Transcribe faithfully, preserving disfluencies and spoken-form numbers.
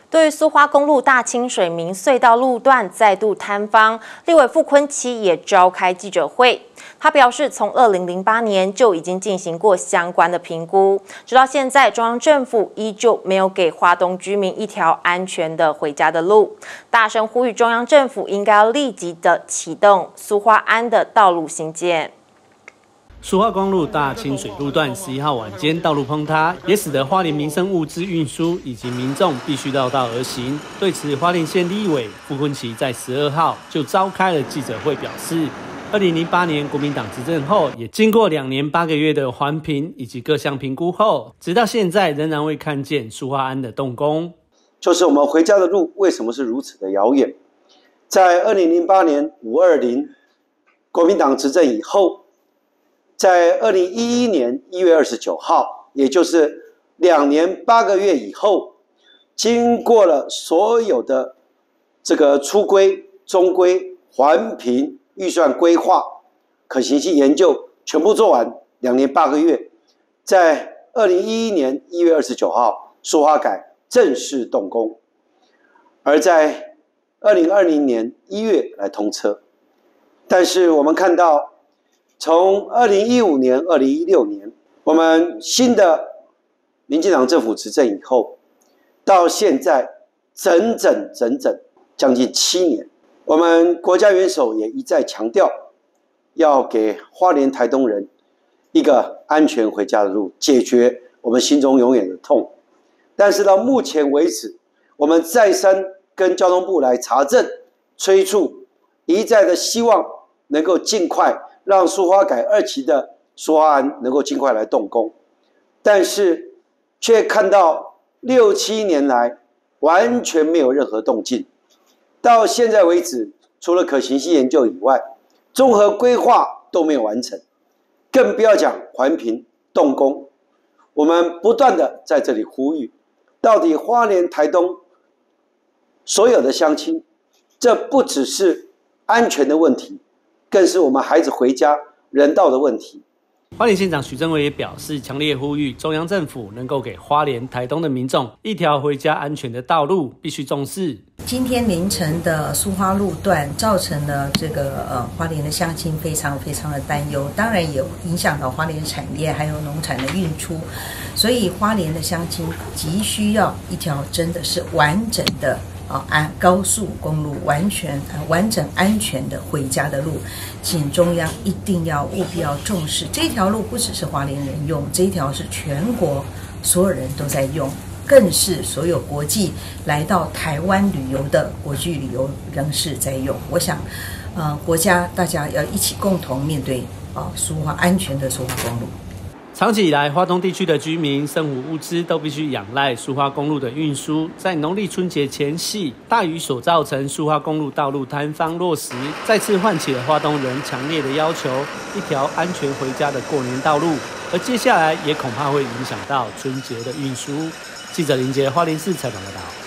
对于苏花公路大清水明隧道路段再度坍方，立委傅崐萁也召开记者会。他表示，从二零零八年就已经进行过相关的评估，直到现在，中央政府依旧没有给花东居民一条安全的回家的路，大声呼吁中央政府应该要立即的启动苏花安的道路兴建。 苏花公路大清水路段十一号晚间道路崩塌，也使得花莲民生物资运输以及民众必须绕道而行。对此，花莲县立委傅崐萁在十二号就召开了记者会，表示，二零零八年国民党执政后，也经过两年八个月的环评以及各项评估后，直到现在仍然未看见苏花安的动工。 就是我们回家的路为什么是如此的遥远？在二零零八年五二零国民党执政以后。 在二零一一年一月二十九号，也就是两年八个月以后，经过了所有的这个初规、中规、环评、预算规划、可行性研究全部做完，两年八个月，在二零一一年一月二十九号，苏花改正式动工，而在二零二零年一月来通车。但是我们看到。 从二零一五年、二零一六年，我们新的民进党政府执政以后，到现在整整整整将近七年，我们国家元首也一再强调，要给花莲台东人一个安全回家的路，解决我们心中永远的痛。但是到目前为止，我们再三跟交通部来查证、催促，一再的希望能够尽快。 让苏花改二期的苏花安能够尽快来动工，但是却看到六七年来完全没有任何动静。到现在为止，除了可行性研究以外，综合规划都没有完成，更不要讲环评动工。我们不断的在这里呼吁，到底花莲台东所有的乡亲，这不只是安全的问题。 更是我们孩子回家人道的问题。 花莲县长许正伟也表示，强烈呼吁中央政府能够给花莲、台东的民众一条回家安全的道路，必须重视。 今天凌晨的苏花路段造成了这个呃花莲的乡亲非常非常的担忧，当然也影响到花莲产业还有农产的运出，所以花莲的乡亲急需要一条真的是完整的。 啊，安高速公路完全、呃、完整安全的回家的路，请中央一定要务必要重视这条路，不只是花莲人用，这一条是全国所有人都在用，更是所有国际来到台湾旅游的国际旅游人士在用。我想，呃，国家大家要一起共同面对啊，苏花安全的苏花公路。 长期以来，花东地区的居民生活物资都必须仰赖苏花公路的运输。在农历春节前夕，大雨所造成苏花公路道路坍方落实，再次唤起了花东人强烈的要求：一条安全回家的过年道路。而接下来也恐怕会影响到春节的运输。记者林杰花莲市采访报道。